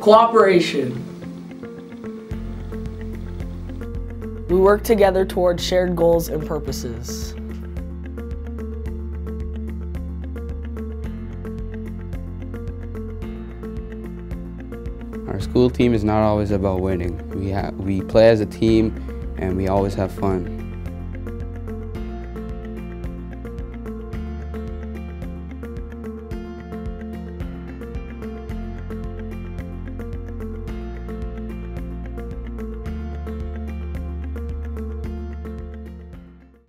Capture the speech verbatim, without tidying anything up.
Cooperation. We work together towards shared goals and purposes. Our school team is not always about winning. We, ha we play as a team and we always have fun.